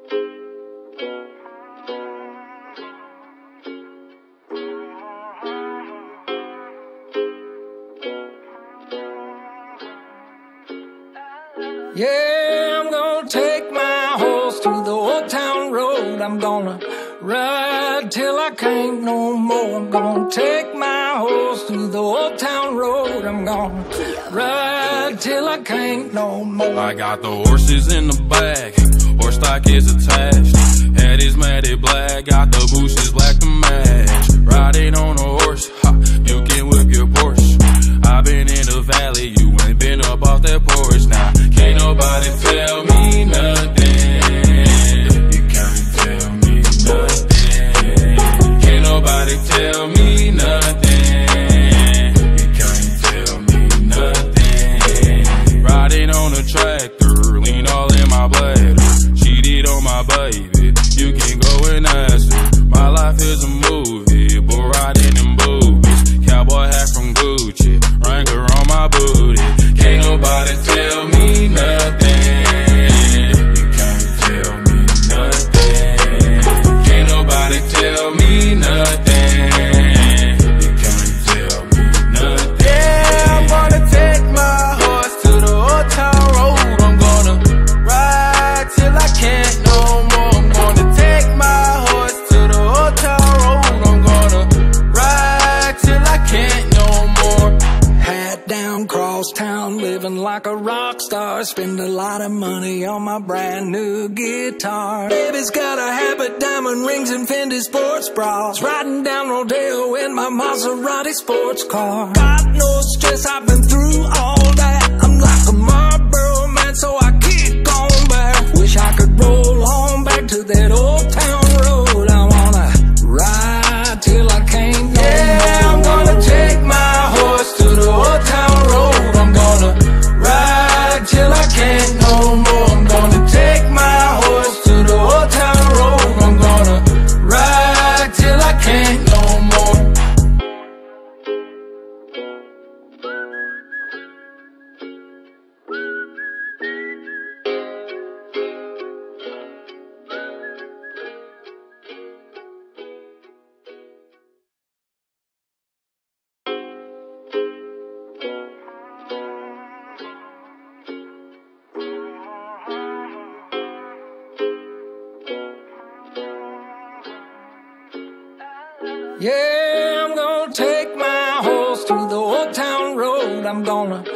Yeah, I'm gonna take my horse to the old town road. I'm gonna ride till I can't no more. I'm gonna take my horse to the old town road. I'm gonna ride till I can't no more. I got the horses in the back, horse stock is attached. Head is matted black, got the bushes black to match. Riding on a horse, ha, you can whip your Porsche. I've been in the valley, you ain't been up off that porch. Now, can't nobody tell me nothing. You can't tell me nothing. Can't nobody tell me nothing. You can't tell me nothing. Riding on a tractor, lean all in my bladder. Cheated on my baby, you can go and ask her. My life is a movie, but riding in boobies. Cowboy hat from Gucci, Wrangler on my booty. Can't nobody tell me nothing. You can't tell me nothing. Can't nobody tell me nothing. You can't tell me nothing. Yeah, I'm gonna take my horse to the old town road. I'm gonna ride till I can't no more. I'm gonna take my horse to the old town road. I'm gonna ride till I can't no more. Hat down, cross town, living like a rock star. Spend a lot of money on my brand new guitar. Baby's got a habit, diamond rings and Fendi sports bras. Riding down Rodeo in my Maserati sports car. Got no stress, I've been through all that. I'm like a Marlboro man, so I keep going back. Wish I could roll on back to that old town road. I wanna ride till I can't no more. I'm gonna take my horse to the old town road. I'm gonna ride till I can't no more. I'm gonna take my horse to the old town road. I'm gonna ride till I can't no more. Yeah, I'm gonna take my horse to the old town road. I'm gonna